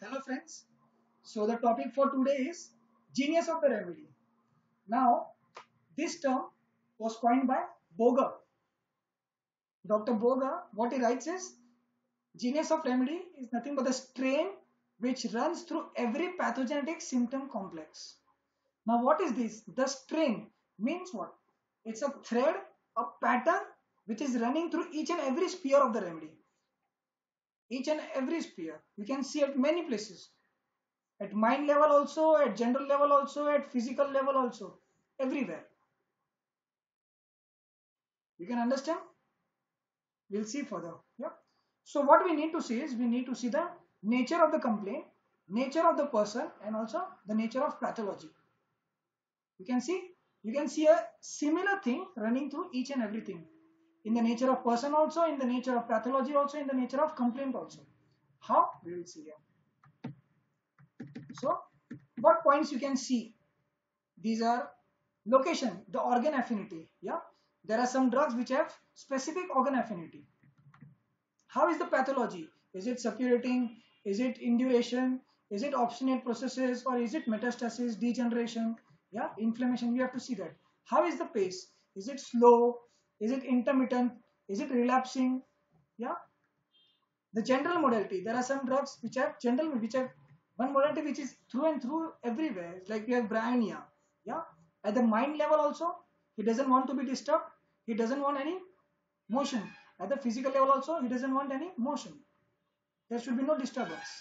Hello friends. So the topic for today is genius of the remedy. Now this term was coined by Boger. Dr. Boger, what he writes is genius of remedy is nothing but the strain which runs through every pathogenic symptom complex. Now what is this? The strain means what? It's a thread, a pattern which is running through each and every sphere of the remedy. Each and every sphere. You can see at many places. At mind level also, at general level also, at physical level also, everywhere. You can understand? We'll see further. Yeah. So what we need to see is we need to see the nature of the complaint, nature of the person, and also the nature of pathology. You can see a similar thing running through each and everything. In the nature of person also, in the nature of pathology also, in the nature of complaint also. How? We will see here. So what points you can see? These are location, the organ affinity. Yeah, there are some drugs which have specific organ affinity. How is the pathology? Is it suppurating? Is it induration? Is it obstinate processes, or is it metastasis, degeneration? Yeah, inflammation. We have to see that. How is the pace? Is it slow? Is it intermittent? Is it relapsing? Yeah. The general modality. There are some drugs which have one modality which is through and through everywhere. Like we have bryonia. Yeah. At the mind level also, he doesn't want to be disturbed. He doesn't want any motion. At the physical level also, he doesn't want any motion. There should be no disturbance.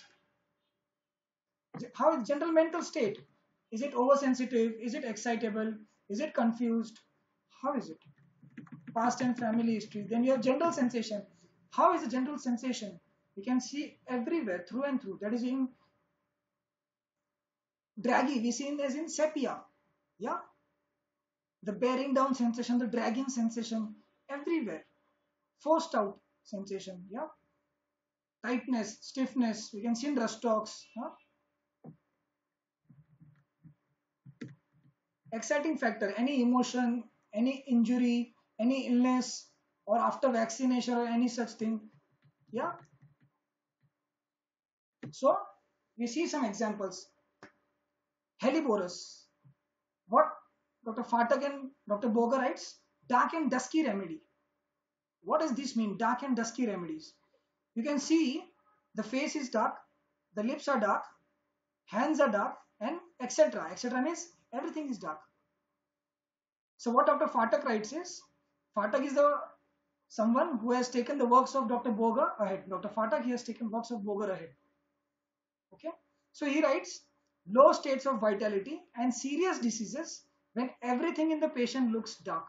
How is general mental state? Is it oversensitive? Is it excitable? Is it confused? How is it? Past and family history. Then you have general sensation. How is the general sensation? You can see everywhere, through and through. That is in draggy. We see it as in sepia. Yeah. The bearing down sensation, the dragging sensation, everywhere. Forced out sensation. Yeah. Tightness, stiffness. We can see in Rustox. Huh? Exciting factor. Any emotion, any injury, any illness, or after vaccination or any such thing. Yeah. So we see some examples. Helleborus. What Dr. Fatak and Dr. Boger writes, dark and dusky remedy. What does this mean? Dark and dusky remedies. You can see the face is dark, the lips are dark, hands are dark, and etc. Etc. means everything is dark. So what Dr. Fatak writes is, Fatak is the someone who has taken the works of Dr. Boger ahead. Dr. Fatak, he has taken works of Boger ahead. Okay. So he writes, low states of vitality and serious diseases when everything in the patient looks dark.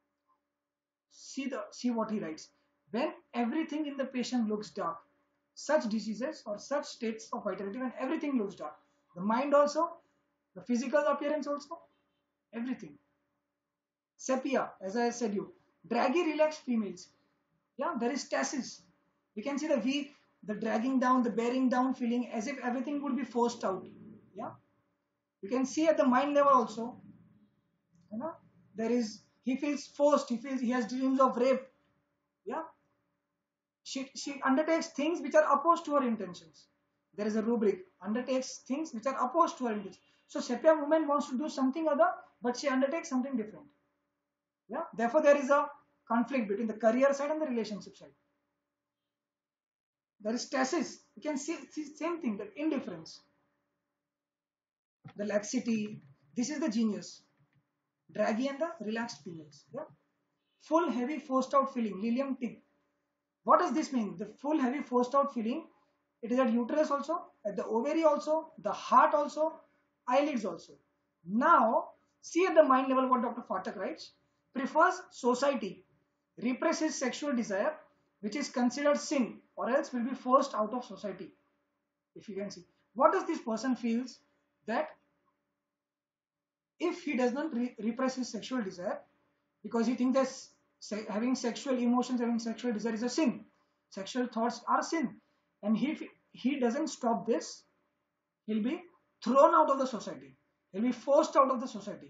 See what he writes. When everything in the patient looks dark, such diseases or such states of vitality when everything looks dark, the mind also, the physical appearance also, everything. Sepia, as I said you, draggy relaxed females. Yeah, there is stasis. We can see the V, the dragging down, the bearing down feeling as if everything would be forced out. Yeah, you can see at the mind level also. You know, there is, he feels forced. He has dreams of rape. Yeah, she undertakes things which are opposed to her intentions. There is a rubric, undertakes things which are opposed to her intentions. So sepia woman wants to do something other, but she undertakes something different. Yeah, therefore there is a conflict between the career side and the relationship side. There is stasis. You can see same thing, the indifference, the laxity. This is the genius. Draggy and the relaxed females. Yeah. Full heavy forced out feeling, Lilium tig. What does this mean? The full heavy forced out feeling, it is at uterus also, at the ovary also, the heart also, eyelids also. Now, see at the mind level what Dr. Fatak writes. Prefers society, represses sexual desire, which is considered sin, or else will be forced out of society. If you can see. What does this person feels? That if he does not repress his sexual desire, because he thinks that having sexual emotions, having sexual desire is a sin. Sexual thoughts are sin. And if he doesn't stop this, he'll be thrown out of the society. He'll be forced out of the society.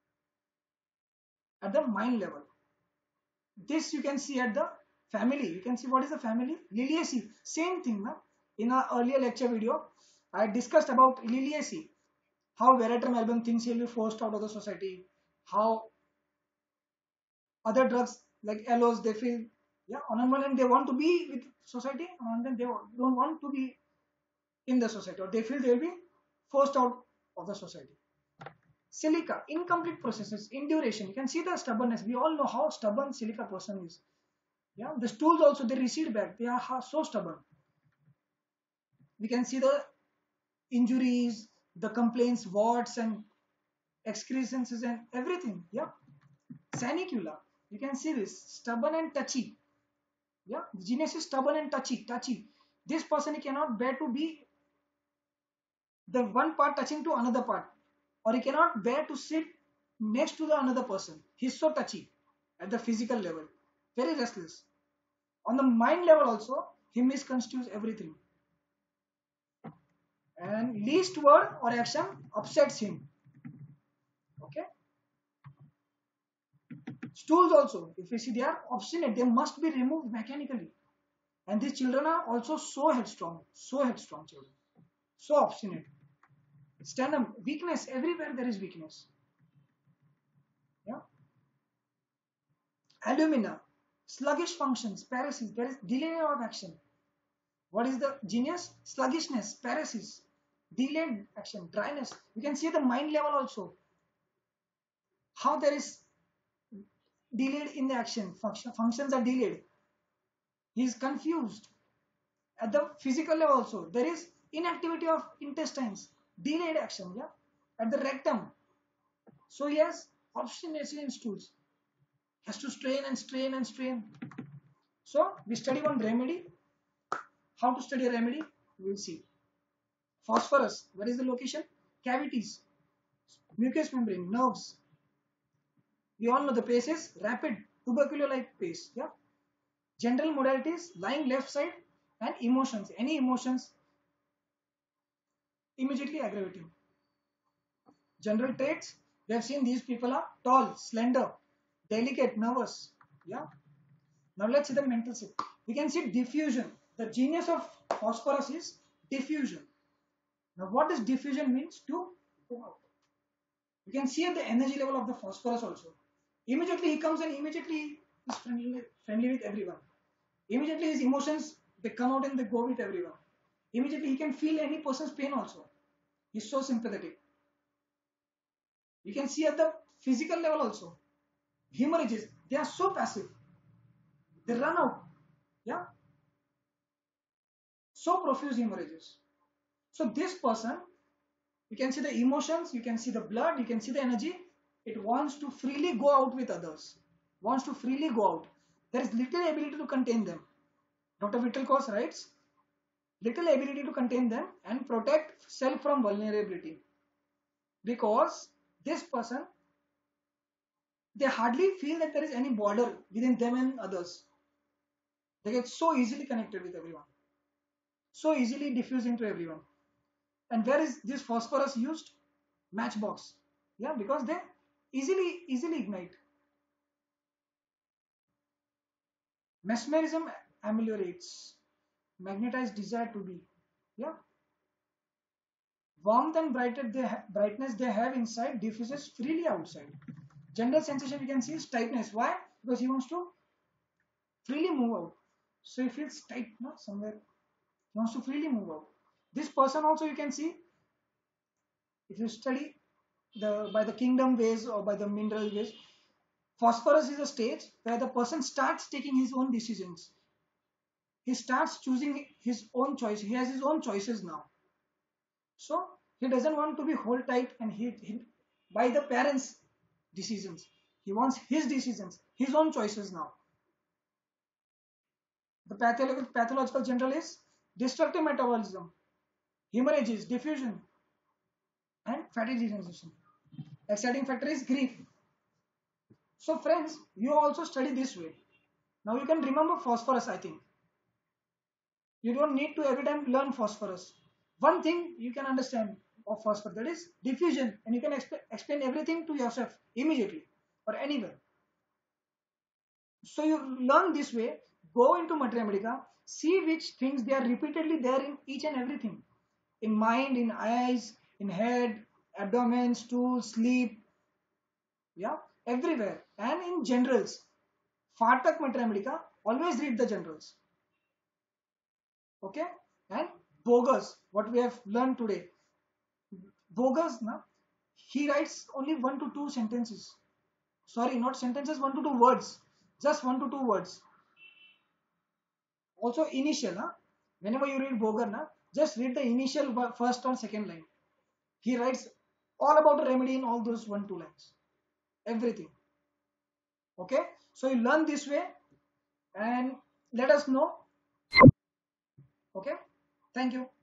At the mind level. This you can see at the family. You can see what is the family? Liliaceae. Same thing. Na? In our earlier lecture video, I discussed about liliacy, how Veratrum album thinks he'll be forced out of the society, how other drugs like LOs, they feel, yeah, on one hand they want to be with society, on one hand they don't want to be in the society, or they feel they'll be forced out of the society. Silica, incomplete processes, induration. You can see the stubbornness. We all know how stubborn silica person is. Yeah, the stools also, they recede back. They are so stubborn. We can see the injuries, the complaints, warts and excrescences and everything. Yeah, sanicula. You can see this, stubborn and touchy. Yeah, the genius is stubborn and touchy. This person, he cannot bear to be the one part touching to another part, or he cannot bear to sit next to the another person. He's so touchy at the physical level, very restless. On the mind level also, he misconstrues everything, and least word or action upsets him. Okay. Stools also, if you see, they are obstinate, they must be removed mechanically. And these children are also so headstrong children, so obstinate. Sternum, weakness, everywhere there is weakness. Yeah. Alumina, sluggish functions, paresis, there is delay of action. What is the genius? Sluggishness, paresis, delayed action, dryness. You can see the mind level also, how there is delayed in the action, functions are delayed. He is confused. At the physical level also, there is inactivity of intestines, delayed action, yeah, at the rectum. So he has obstinacy in stools, has to strain and strain and strain. So we study one remedy. How to study a remedy? We will see. Phosphorus, where is the location? Cavities, mucous membrane, nerves. We all know the pace is rapid, tubercular-like pace. Yeah. General modalities, lying left side, and emotions. Any emotions immediately aggravating. General traits, we have seen these people are tall, slender, delicate, nervous. Yeah. Now let's see the mental state. We can see diffusion. The genius of phosphorus is diffusion. Now what does diffusion means? To go out. You can see at the energy level of the phosphorus also. Immediately he comes and immediately is friendly with everyone. Immediately his emotions, they come out and they go with everyone. Immediately he can feel any person's pain also. He's so sympathetic. You can see at the physical level also. Hemorrhages, they are so passive. They run out. Yeah. So profuse hemorrhages. So this person, you can see the emotions, you can see the blood, you can see the energy. It wants to freely go out with others. Wants to freely go out. There is little ability to contain them. Dr. Vittelkos writes, little ability to contain them and protect self from vulnerability. Because this person, they hardly feel that there is any border within them and others. They get so easily connected with everyone, so easily diffusing to everyone. And where is this phosphorus used? Matchbox. Yeah, because they easily ignite. Mesmerism ameliorates. Magnetized desire to be. Yeah. Warmth and brightness they have inside diffuses freely outside. General sensation you can see is tightness. Why? Because he wants to freely move out. So he feels tight, no? Somewhere. He wants to freely move out. This person also you can see, if you study by the kingdom ways or by the mineral ways, phosphorus is a stage where the person starts taking his own decisions. He starts choosing his own choice. He has his own choices now. So he doesn't want to be hold tight and he by the parents' decisions. He wants his decisions, his own choices now. The pathological general is destructive metabolism, hemorrhages, diffusion, and fatty degeneration. Exciting factor is grief. So friends, you also study this way. Now you can remember phosphorus, I think. You don't need to every time learn phosphorus. One thing you can understand of phosphorus, that is diffusion, and you can explain everything to yourself immediately or anywhere. So you learn this way, go into Materia Medica, see which things they are repeatedly there in each and everything. in mind, in eyes, in head, abdomen, stool, sleep, yeah, everywhere. And in generals, Fatak Mathematics, always read the generals. Okay? And bogus, what we have learned today. Bogus, na, he writes only 1 to 2 sentences. Sorry, not sentences, 1 to 2 words. Just 1 to 2 words. Also initial, huh? Whenever you read Bogar, na, just read the initial first or second line. He writes all about the remedy in all those 1 2 lines. Everything. Okay? So you learn this way and let us know. Okay? Thank you.